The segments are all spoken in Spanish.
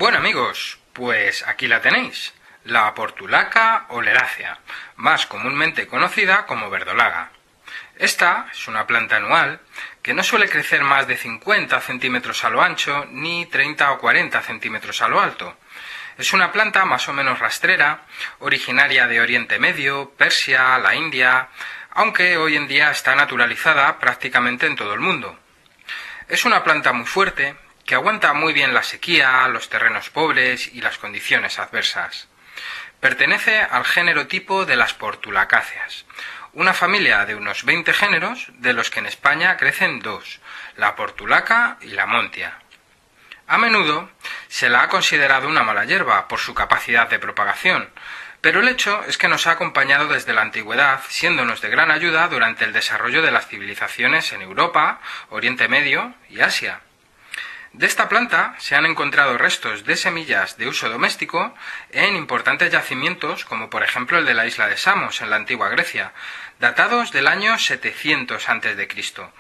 Bueno amigos, pues aquí la tenéis, la Portulaca oleracea, más comúnmente conocida como verdolaga. Esta es una planta anual que no suele crecer más de 50 centímetros a lo ancho ni 30 o 40 centímetros a lo alto. Es una planta más o menos rastrera, originaria de Oriente Medio, Persia, la India, aunque hoy en día está naturalizada prácticamente en todo el mundo. Es una planta muy fuerte, que aguanta muy bien la sequía, los terrenos pobres y las condiciones adversas. Pertenece al género tipo de las portulacáceas, una familia de unos 20 géneros, de los que en España crecen dos, la portulaca y la montia. A menudo se la ha considerado una mala hierba por su capacidad de propagación, pero el hecho es que nos ha acompañado desde la antigüedad, siéndonos de gran ayuda durante el desarrollo de las civilizaciones en Europa, Oriente Medio y Asia. De esta planta se han encontrado restos de semillas de uso doméstico en importantes yacimientos, como por ejemplo el de la isla de Samos, en la antigua Grecia, datados del año 700 a.C.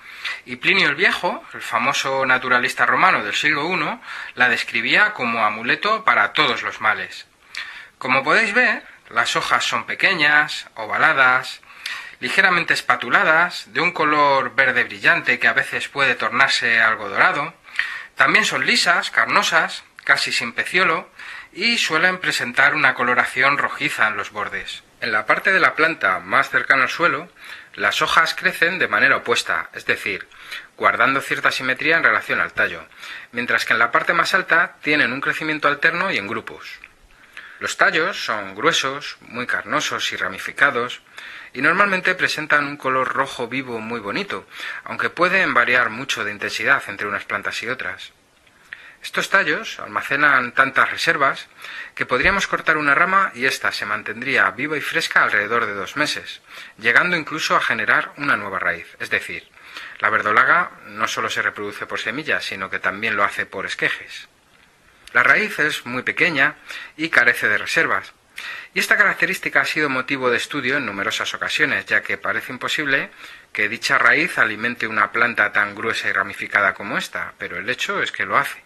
Y Plinio el Viejo, el famoso naturalista romano del siglo I, la describía como amuleto para todos los males. Como podéis ver, las hojas son pequeñas, ovaladas, ligeramente espatuladas, de un color verde brillante que a veces puede tornarse algo dorado. También son lisas, carnosas, casi sin peciolo, y suelen presentar una coloración rojiza en los bordes. En la parte de la planta más cercana al suelo, las hojas crecen de manera opuesta, es decir, guardando cierta simetría en relación al tallo, mientras que en la parte más alta tienen un crecimiento alterno y en grupos. Los tallos son gruesos, muy carnosos y ramificados, y normalmente presentan un color rojo vivo muy bonito, aunque pueden variar mucho de intensidad entre unas plantas y otras. Estos tallos almacenan tantas reservas que podríamos cortar una rama y ésta se mantendría viva y fresca alrededor de 2 meses, llegando incluso a generar una nueva raíz. Es decir, la verdolaga no solo se reproduce por semillas, sino que también lo hace por esquejes. La raíz es muy pequeña y carece de reservas. Y esta característica ha sido motivo de estudio en numerosas ocasiones, ya que parece imposible que dicha raíz alimente una planta tan gruesa y ramificada como esta, pero el hecho es que lo hace.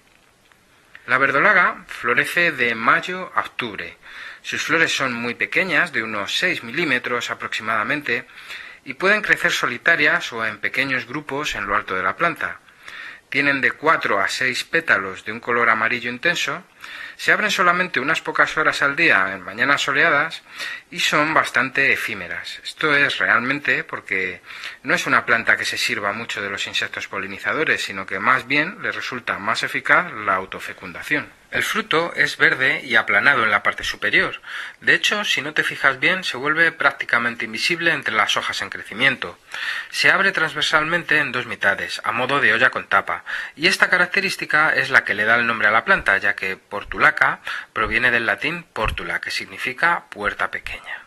La verdolaga florece de mayo a octubre. Sus flores son muy pequeñas, de unos 6 milímetros aproximadamente, y pueden crecer solitarias o en pequeños grupos en lo alto de la planta. Tienen de 4 a 6 pétalos de un color amarillo intenso, se abren solamente unas pocas horas al día en mañanas soleadas y son bastante efímeras. Esto es realmente porque no es una planta que se sirva mucho de los insectos polinizadores, sino que más bien le resulta más eficaz la autofecundación. El fruto es verde y aplanado en la parte superior. De hecho, si no te fijas bien, se vuelve prácticamente invisible entre las hojas en crecimiento. Se abre transversalmente en 2 mitades, a modo de olla con tapa, y esta característica es la que le da el nombre a la planta, ya que portulaca proviene del latín portula, que significa puerta pequeña.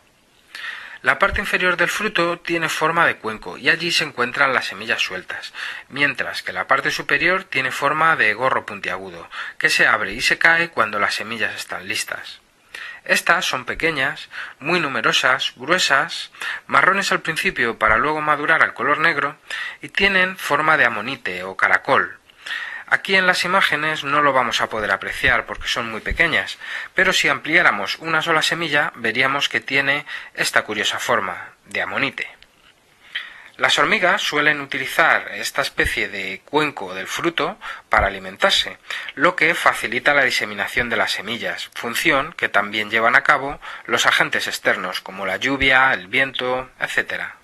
La parte inferior del fruto tiene forma de cuenco y allí se encuentran las semillas sueltas, mientras que la parte superior tiene forma de gorro puntiagudo, que se abre y se cae cuando las semillas están listas. Estas son pequeñas, muy numerosas, gruesas, marrones al principio para luego madurar al color negro y tienen forma de amonite o caracol. Aquí en las imágenes no lo vamos a poder apreciar porque son muy pequeñas, pero si ampliáramos una sola semilla veríamos que tiene esta curiosa forma de amonite. Las hormigas suelen utilizar esta especie de cuenco del fruto para alimentarse, lo que facilita la diseminación de las semillas, función que también llevan a cabo los agentes externos como la lluvia, el viento, etc.